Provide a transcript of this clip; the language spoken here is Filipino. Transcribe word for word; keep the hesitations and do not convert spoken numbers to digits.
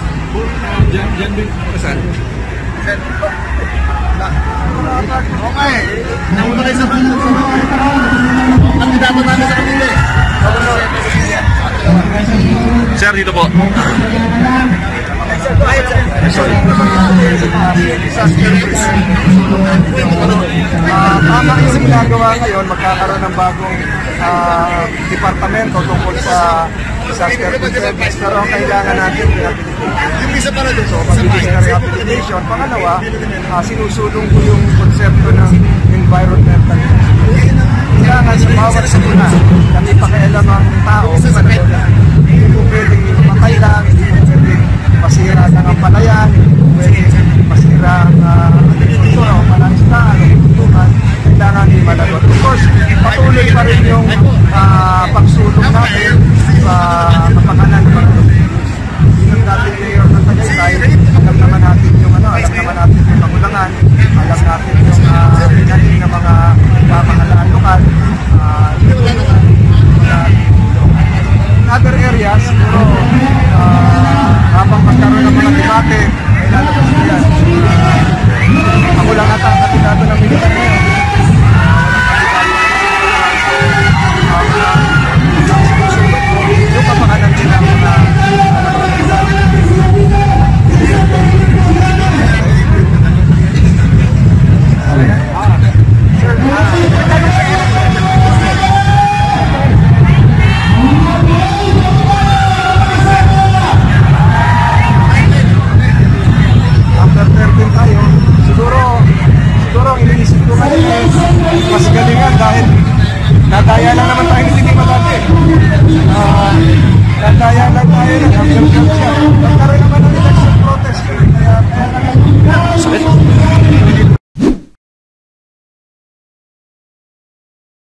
Diyan, diyan din. Saan? Okay. Nauna kayo sa kandidato namin sa kanila eh. Sir, dito po. Sorry. Uh, tama yung ginagawa ngayon, magkakaroon ng bagong uh, departamento tungkol sa disaster service, pero ang kailangan natin rehabilitation. So, pag-ibig na rehabilitation. Pangalawa, uh, sinusulong ko yung konsepto ng environmental. Kailangan sa bawat sakuna, kami pakialam ang tao, hindi po pwedeng matay lang, hindi po pwedeng masira ng ang palayan, hindi po pwedeng masira ang agrikultura o palaistaan o kulturan, kailangan di malagot. Of course, patuloy pa rin yung uh, pagsulong natin sa mapakanan ng mga yung dating mayor ng Tagaytay. Alam naman natin yung ano, alam naman natin yung kakulangan, alam natin yung uh, pinaling ng mga pamahalaan lokal. Uh, in other areas, siguro uh, habang magkaroon ng mga debate, ay lalabas ko yan. Uh, ako lang ata ang kandidato ng militar ngayon. Yung kapakanan din ang mga after thirteen tayo, siguro siguro ang iniisip ko ngayon mas galingan dahil nadaya lang naman